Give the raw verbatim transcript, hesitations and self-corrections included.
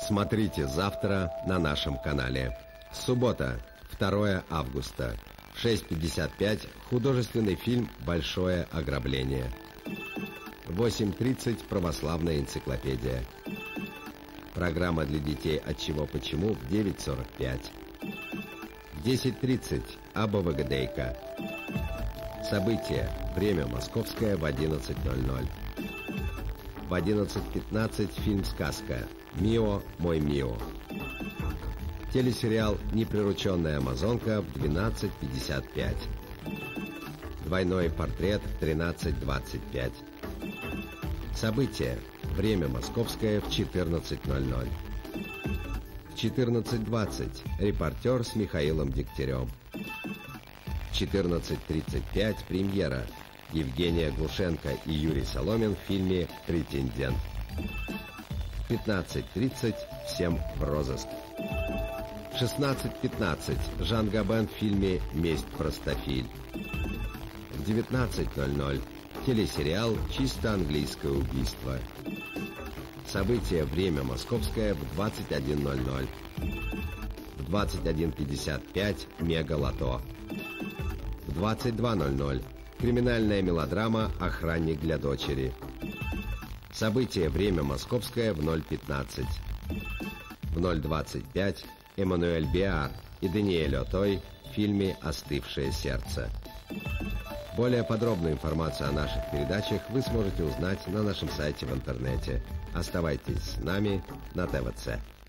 Смотрите завтра на нашем канале. Суббота, второе августа, шесть пятьдесят пять, художественный фильм «Большое ограбление». восемь тридцать, православная энциклопедия. Программа для детей «От чего почему» в девять сорок пять. В десять тридцать, Абба-Вагадейка. События, время московское в одиннадцать ноль ноль. В одиннадцать пятнадцать фильм «Сказка» «Мио, мой Мио». Телесериал «Неприрученная амазонка» в двенадцать пятьдесят пять. Двойной портрет в тринадцать двадцать пять. События, время московское в четырнадцать ноль ноль. В четырнадцать двадцать репортер с Михаилом Дегтярем. В четырнадцать тридцать пять премьера. Евгения Глушенко и Юрий Соломин в фильме «Претендент». В пятнадцать тридцать «Всем в розыск». В шестнадцать пятнадцать Жан Габен в фильме «Месть простофиль». В девятнадцать ноль ноль телесериал «Чисто английское убийство». Событие, время московское в двадцать один ноль ноль. В двадцать один пятьдесят пять «Мега-лото». В двадцать два ноль ноль криминальная мелодрама «Охранник для дочери». Событие, время московское в ноль пятнадцать. В ноль двадцать пять Эммануэль Биар и Даниэль Отой в фильме «Остывшее сердце». Более подробную информацию о наших передачах вы сможете узнать на нашем сайте в интернете. Оставайтесь с нами на ТВЦ.